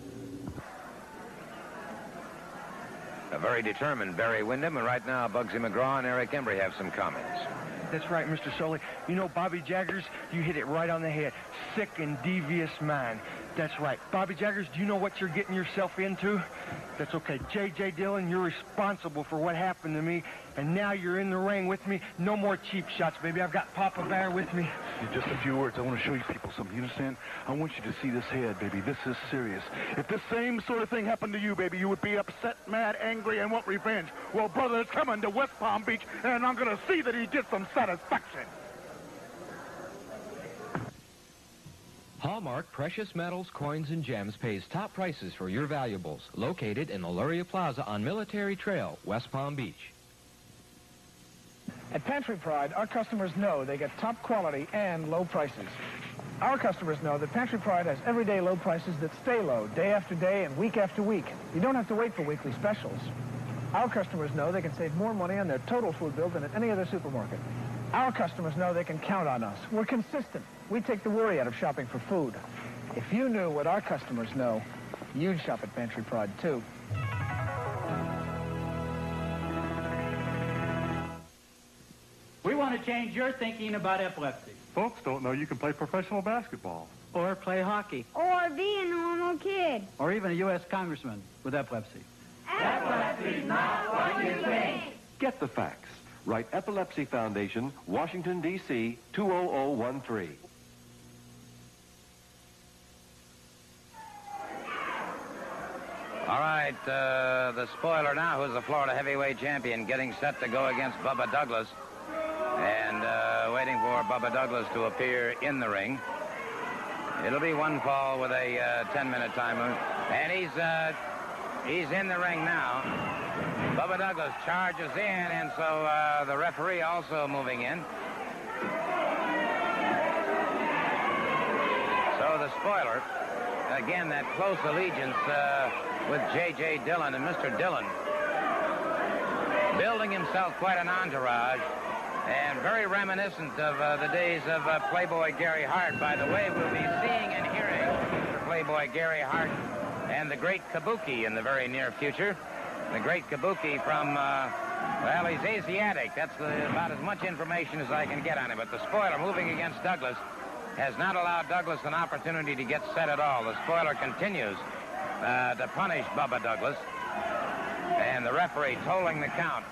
A very determined Barry Windham, and right now Bugsy McGraw and Eric Embry have some comments. That's right, Mr. Solie. You know, Bobby Jaggers, you hit it right on the head. Sick and devious mind. That's right. Bobby Jaggers, do you know what you're getting yourself into? That's okay. J.J. Dillon, you're responsible for what happened to me, and now you're in the ring with me. No more cheap shots, baby. I've got Papa Bear with me. Just a few words. I want to show you people something. You understand? I want you to see this head, baby. This is serious. If this same sort of thing happened to you, baby, you would be upset, mad, angry, and want revenge. Well, brother, it's coming to West Palm Beach, and I'm going to see that he gets some satisfaction. Hallmark Precious Metals, Coins, and Gems pays top prices for your valuables. Located in Illyria Plaza on Military Trail, West Palm Beach. At Pantry Pride, our customers know they get top quality and low prices. Our customers know that Pantry Pride has everyday low prices that stay low day after day and week after week. You don't have to wait for weekly specials. Our customers know they can save more money on their total food bill than at any other supermarket. Our customers know they can count on us. We're consistent. We take the worry out of shopping for food. If you knew what our customers know, you'd shop at Pantry Pride, too. We want to change your thinking about epilepsy. Folks don't know you can play professional basketball. Or play hockey. Or be a normal kid. Or even a U.S. congressman with epilepsy. Epilepsy's not what you think. Get the facts. Write Epilepsy Foundation, Washington, D.C., 20013. All right, the spoiler now, who's the Florida heavyweight champion, getting set to go against Bubba Douglas. And waiting for Bubba Douglas to appear in the ring. It'll be one fall with a 10-minute timer. And he's in the ring now. Bubba Douglas charges in, and so the referee also moving in. So the spoiler, again, that close allegiance with J.J. Dillon, and Mr. Dillon building himself quite an entourage, and very reminiscent of the days of Playboy Gary Hart. By the way, we'll be seeing and hearing Mr. Playboy Gary Hart and the great Kabuki in the very near future. The great Kabuki from, well, he's Asiatic. That's about as much information as I can get on him. But the spoiler moving against Douglas has not allowed Douglas an opportunity to get set at all. The spoiler continues to punish Bubba Douglas. And the referee tolling the count.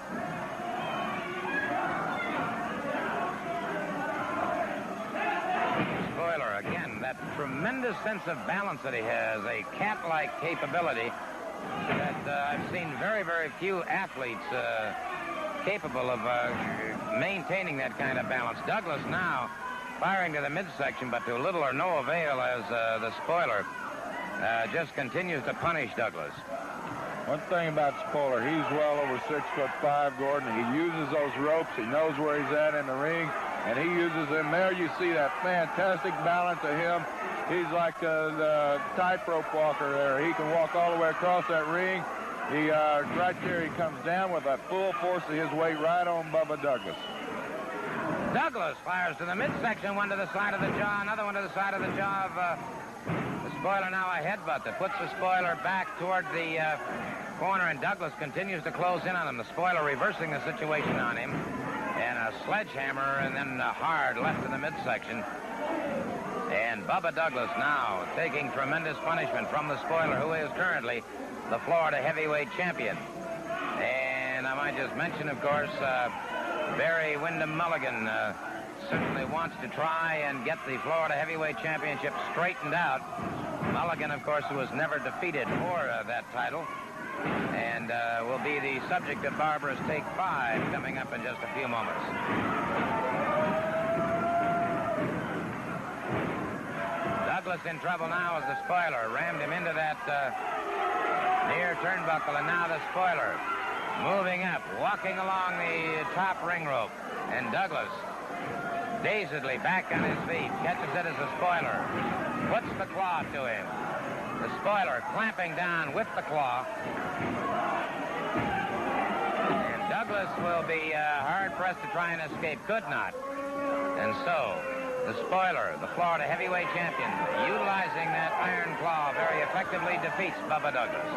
Spoiler, again, that tremendous sense of balance that he has, a cat-like capability that I've seen very, very few athletes capable of maintaining that kind of balance. Douglas now firing to the midsection, but to little or no avail as the spoiler just continues to punish Douglas. One thing about Spoiler, he's well over 6'5", Gordon. He uses those ropes. He knows where he's at in the ring, and he uses them there. You see that fantastic balance of him. He's like the tightrope walker there. He can walk all the way across that ring. He right there, he comes down with that full force of his weight right on Bubba Douglas. Douglas fires to the midsection, one to the side of the jaw, another one to the side of the jaw of the spoiler. Now a headbutt that puts the spoiler back toward the corner, and Douglas continues to close in on him. The spoiler reversing the situation on him, and a sledgehammer, and then a hard left to the midsection. And Bubba Douglas now taking tremendous punishment from the spoiler, who is currently the Florida heavyweight champion. And I might just mention, of course, Barry Windham Mulligan certainly wants to try and get the Florida heavyweight championship straightened out. Mulligan, of course, was never defeated for that title, and will be the subject of Barbara's Take 5 coming up in just a few moments. Douglas in trouble now as the spoiler rammed him into that near turnbuckle, and now the spoiler moving up, walking along the top ring rope, and Douglas dazedly back on his feet, catches it as a spoiler, puts the claw to him, The spoiler clamping down with the claw. And Douglas will be hard-pressed to try and escape. Could not. And so, the spoiler, the Florida heavyweight champion, utilizing that iron claw very effectively, defeats Bubba Douglas.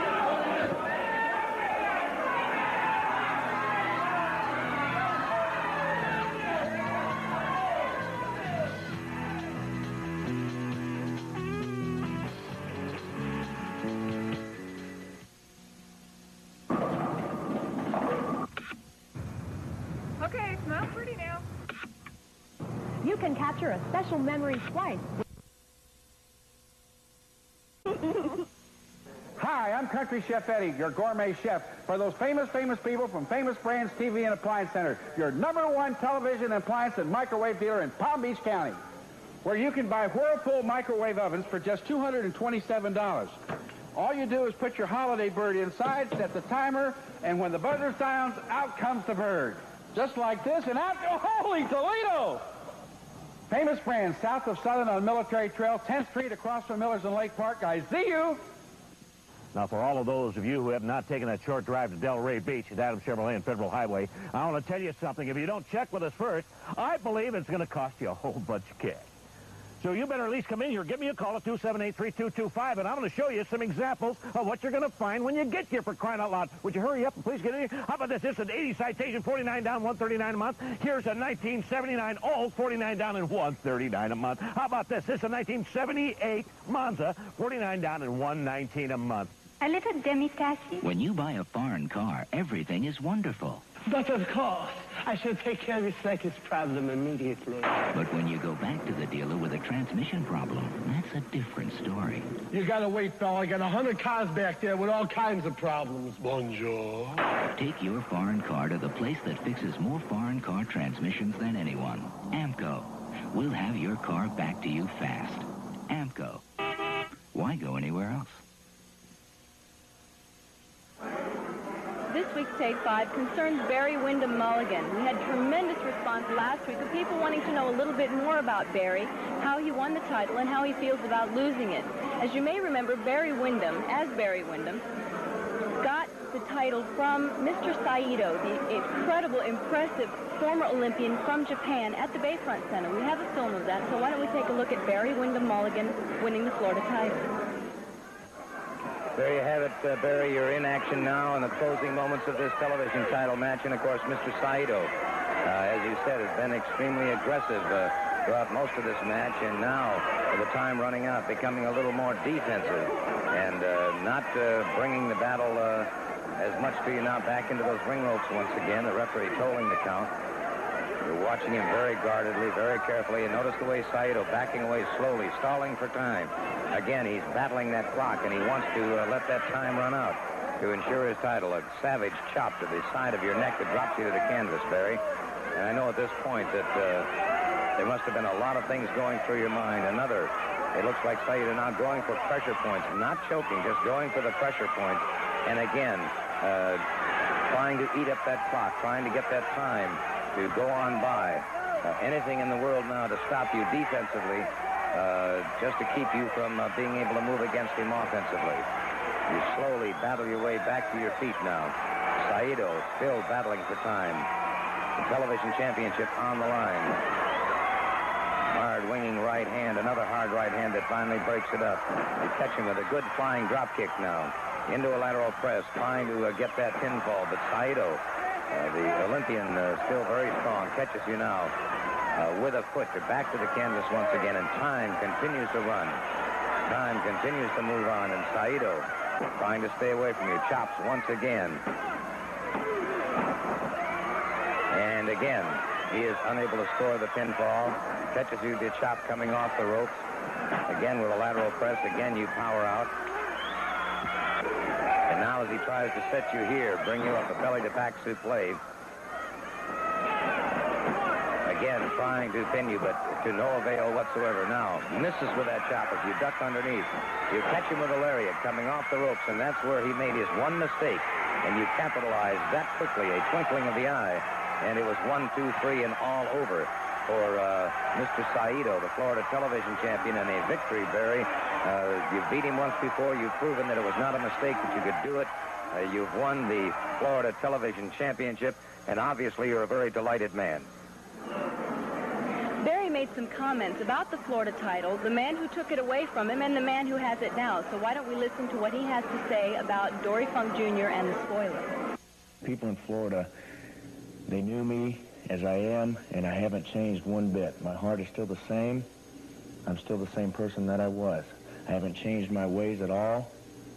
Okay, smell pretty now. You can capture a special memory twice. Hi, I'm Country Chef Eddie, your gourmet chef for those famous people from Famous Brands TV and Appliance Center, your #1 television, appliance, and microwave dealer in Palm Beach County, where you can buy Whirlpool microwave ovens for just $227. All you do is put your holiday bird inside, set the timer, and when the buzzer sounds, out comes the bird. Just like this, and out, holy Toledo! Famous Brands, south of Southern on Military Trail, 10th Street across from Millers and Lake Park. I see you! Now, for all of those of you who have not taken that short drive to Delray Beach at Adams Chevrolet and Federal Highway, I want to tell you something. If you don't check with us first, I believe it's going to cost you a whole bunch of cash. So you better at least come in here. Give me a call at 278-3225, and I'm going to show you some examples of what you're going to find when you get here, for crying out loud. Would you hurry up and please get in here? How about this? This is an 80 citation, 49 down, 139 a month. Here's a 1979 old, 49 down and 139 a month. How about this? This is a 1978 Monza, 49 down and 119 a month. A little demi-tassy. When you buy a foreign car, everything is wonderful. But of course, I shall take care of his slightest problem immediately. But when you go back to the dealer with a transmission problem, that's a different story. You gotta wait, fella. I got 100 cars back there with all kinds of problems. Bonjour. Take your foreign car to the place that fixes more foreign car transmissions than anyone. Amco. We'll have your car back to you fast. Amco. Why go anywhere else? This week's Take 5 concerns Barry Windham Mulligan. We had tremendous response last week of people wanting to know a little bit more about Barry, how he won the title, and how he feels about losing it. As you may remember, Barry Windham, got the title from Mr. Saito, the incredible, impressive former Olympian from Japan at the Bayfront Center. We have a film of that, so why don't we take a look at Barry Windham Mulligan winning the Florida title. There you have it, Barry. You're in action now in the closing moments of this television title match. And, of course, Mr. Saito, as you said, has been extremely aggressive throughout most of this match. And now, with the time running out, becoming a little more defensive and not bringing the battle as much to you now back into those ring ropes once again. The referee tolling the count. You're watching him very guardedly, very carefully. And notice the way Saito backing away slowly, stalling for time. Again, he's battling that clock, and he wants to let that time run out to ensure his title. A savage chop to the side of your neck that drops you to the canvas, Barry. And I know at this point that there must have been a lot of things going through your mind. It looks like Saito now going for pressure points, not choking, just going for the pressure points. And again, trying to eat up that clock, trying to get that time to go on by. Anything in the world now to stop you defensively, just to keep you from being able to move against him offensively. You slowly battle your way back to your feet now. Saito still battling for time. The television championship on the line. Hard winging right hand, another hard right hand that finally breaks it up. You catch him with a good flying drop kick now. Into a lateral press, trying to get that pinfall, but Saito, the Olympian, still very strong, catches you now with a foot. You're back to the canvas once again, and time continues to run. Time continues to move on, and Saito trying to stay away from you. Chops once again. And again, he is unable to score the pinfall. Catches you the chop coming off the ropes. Again with a lateral press. Again, you power out. And now as he tries to set you here, bring you up a belly-to-back suplex. Again, trying to pin you, but to no avail whatsoever. Now, misses with that chop as you duck underneath. You catch him with a lariat coming off the ropes, and that's where he made his one mistake. And you capitalized that quickly, a twinkling of the eye. And it was 1, 2, 3, and all over for Mr. Saito, the Florida television champion, and a victory, Barry. You've beat him once before. You've proven that it was not a mistake, that you could do it. You've won the Florida television championship, and obviously you're a very delighted man. Barry made some comments about the Florida title, the man who took it away from him, and the man who has it now. So why don't we listen to what he has to say about Dory Funk Jr. and the spoiler. People in Florida, they knew me as I am, and I haven't changed one bit. My heart is still the same. I'm still the same person that I was. I haven't changed my ways at all.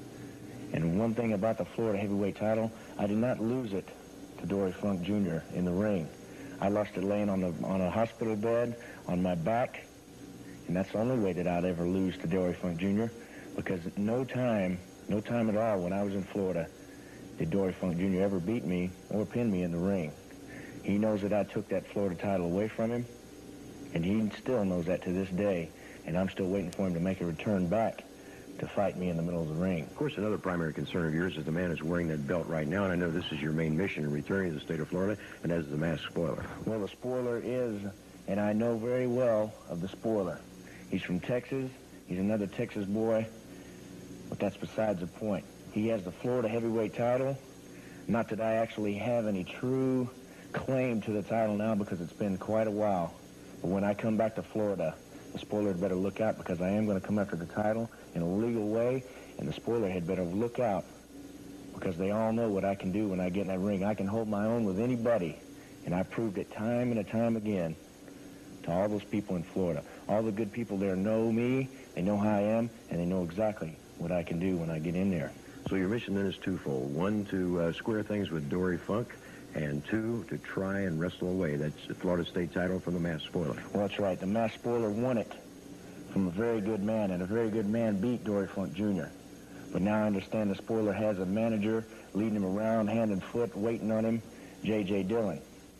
And one thing about the Florida heavyweight title, I did not lose it to Dory Funk Jr. in the ring. I lost it laying on a hospital bed on my back, and that's the only way that I'd ever lose to Dory Funk Jr. because no time at all when I was in Florida did Dory Funk Jr. ever beat me or pin me in the ring. He knows that I took that Florida title away from him, and he still knows that to this day, and I'm still waiting for him to make a return back to fight me in the middle of the ring. Of course, another primary concern of yours is the man who's wearing that belt right now, and I know this is your main mission in returning to the state of Florida, and that is the masked spoiler. Well, the spoiler is, and I know very well of the spoiler. He's from Texas. He's another Texas boy, but that's besides the point. He has the Florida heavyweight title. Not that I actually have any true claim to the title now because it's been quite a while. But when I come back to Florida, the spoiler had better look out because I am going to come after the title in a legal way, and the spoiler had better look out because they all know what I can do when I get in that ring. I can hold my own with anybody, and I proved it time and time again to all those people in Florida. All the good people there know me, they know how I am, and they know exactly what I can do when I get in there. So your mission then is twofold. One, to square things with Dory Funk, and two, to try and wrestle away that Florida state title from the masked spoiler. Well, that's right. The masked spoiler won it from a very good man, and a very good man beat Dory Funk Jr. But now I understand the spoiler has a manager leading him around hand and foot, waiting on him, J.J. Dillon.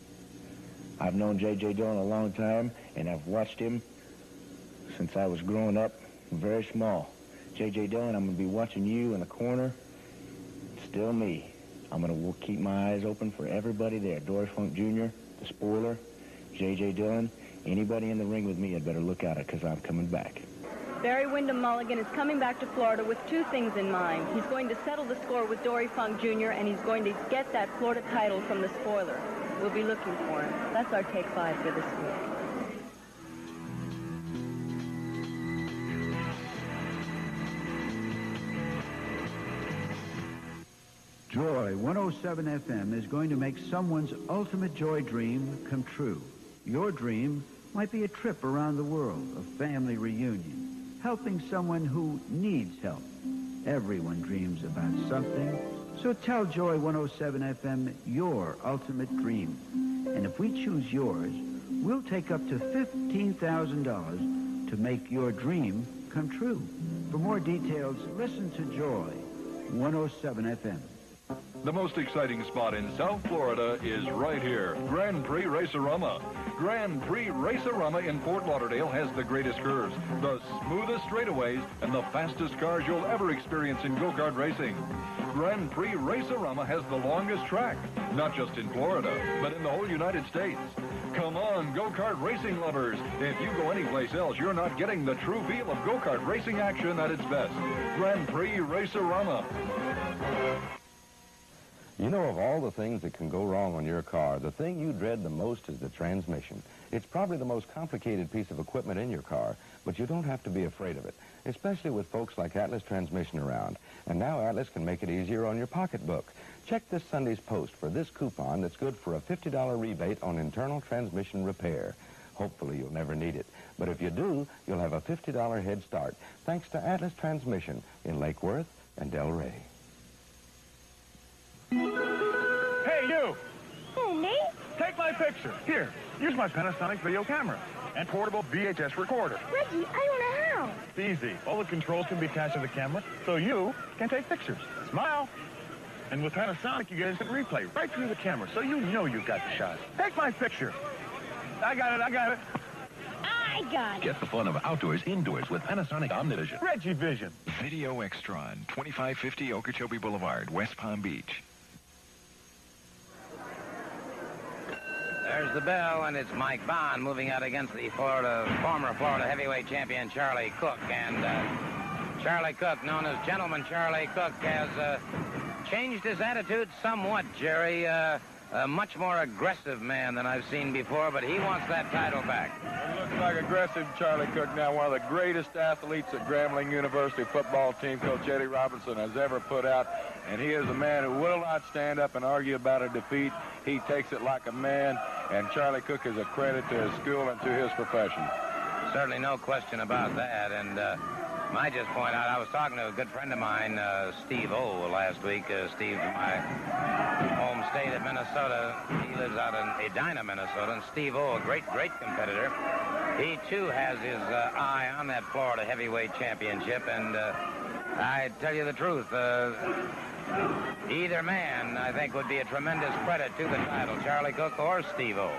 I've known J.J. Dillon a long time, and I've watched him since I was growing up, very small. J.J. Dillon, I'm going to be watching you in the corner. Still me. I'm going to keep my eyes open for everybody there. Dory Funk Jr., the spoiler, J.J. Dillon, anybody in the ring with me had better look at it because I'm coming back. Barry Windham Mulligan is coming back to Florida with two things in mind. He's going to settle the score with Dory Funk Jr., and he's going to get that Florida title from the spoiler. We'll be looking for him. That's our Take 5 for this week. Joy 107 FM is going to make someone's ultimate joy dream come true. Your dream might be a trip around the world, a family reunion, helping someone who needs help. Everyone dreams about something, so tell Joy 107 FM your ultimate dream. And if we choose yours, we'll take up to $15,000 to make your dream come true. For more details, listen to Joy 107 FM. The most exciting spot in South Florida is right here, Grand Prix Racerama. Grand Prix Racerama in Fort Lauderdale has the greatest curves, the smoothest straightaways, and the fastest cars you'll ever experience in go-kart racing. Grand Prix Racerama has the longest track, not just in Florida, but in the whole United States. Come on, go-kart racing lovers. If you go anyplace else, you're not getting the true feel of go-kart racing action at its best. Grand Prix Racerama. You know, of all the things that can go wrong on your car, the thing you dread the most is the transmission. It's probably the most complicated piece of equipment in your car, but you don't have to be afraid of it, especially with folks like Atlas Transmission around. And now Atlas can make it easier on your pocketbook. Check this Sunday's Post for this coupon that's good for a $50 rebate on internal transmission repair. Hopefully you'll never need it, but if you do, you'll have a $50 head start, thanks to Atlas Transmission in Lake Worth and Delray. Hey, you! Who, me? Take my picture. Here, use my Panasonic video camera and portable VHS recorder. Reggie, I don't know how. It's easy. All the controls can be attached to the camera, so you can take pictures. Smile. And with Panasonic, you get instant replay right through the camera, so you know you've got the shot. Take my picture. I got it. I got it. Get the fun of outdoors indoors with Panasonic Omnivision. Reggie Vision. Video Extron, 2550 Okeechobee Boulevard, West Palm Beach. There's the bell, and it's Mike Bond moving out against the former Florida heavyweight champion Charlie Cook. And Charlie Cook, known as Gentleman Charlie Cook, has changed his attitude somewhat, Jerry. A much more aggressive man than I've seen before, but he wants that title back. It looks like aggressive Charlie Cook now, one of the greatest athletes that Grambling University football team Coach Eddy Robinson has ever put out. And he is a man who will not stand up and argue about a defeat. He takes it like a man, and Charlie Cook is a credit to his school and to his profession. Certainly no question about that. And I just point out, I was talking to a good friend of mine, Steve O, last week. Steve, from my home state of Minnesota. He lives out in Edina, Minnesota. And Steve O, a great competitor. He, too, has his eye on that Florida heavyweight championship. And I tell you the truth, either man, I think, would be a tremendous credit to the title, Charlie Cook or Steve O.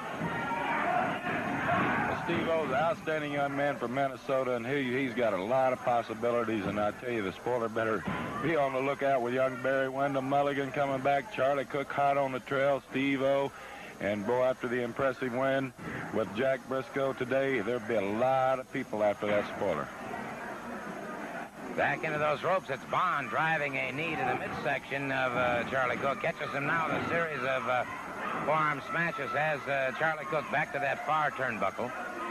Steve O's an outstanding young man from Minnesota, and he's got a lot of possibilities, and I tell you, the spoiler better be on the lookout with young Barry Windham Mulligan coming back, Charlie Cook hot on the trail, Steve O, and boy, after the impressive win with Jack Brisco today, there'll be a lot of people after that spoiler. Back into those ropes, it's Bond driving a knee to the midsection of Charlie Cook. Catches him now in a series of forearm smashes as Charlie Cook back to that far turnbuckle.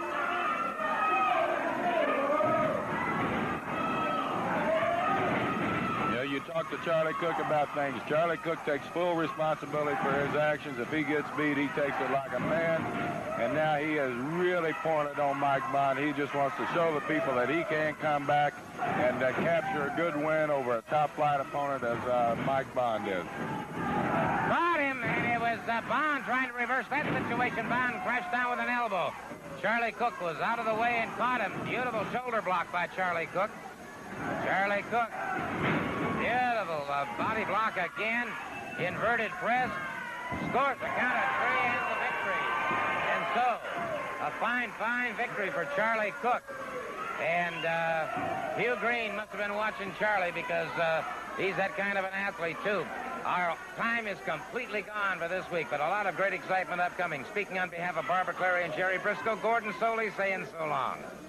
You talk to Charlie Cook about things. Charlie Cook takes full responsibility for his actions. If he gets beat, he takes it like a man. And now he has really pointed on Mike Bond. He just wants to show the people that he can come back and capture a good win over a top-flight opponent as Mike Bond did. Caught him, and it was Bond trying to reverse that situation. Bond crashed down with an elbow. Charlie Cook was out of the way and caught him. Beautiful shoulder block by Charlie Cook. Charlie Cook. Beautiful body block again. Inverted press. Scores the count of 3 and the victory. And so, a fine victory for Charlie Cook. And Hugh Green must have been watching Charlie because he's that kind of an athlete, too. Our time is completely gone for this week, but a lot of great excitement upcoming. Speaking on behalf of Barbara Clarry and Jerry Brisco, Gordon Solie saying so long.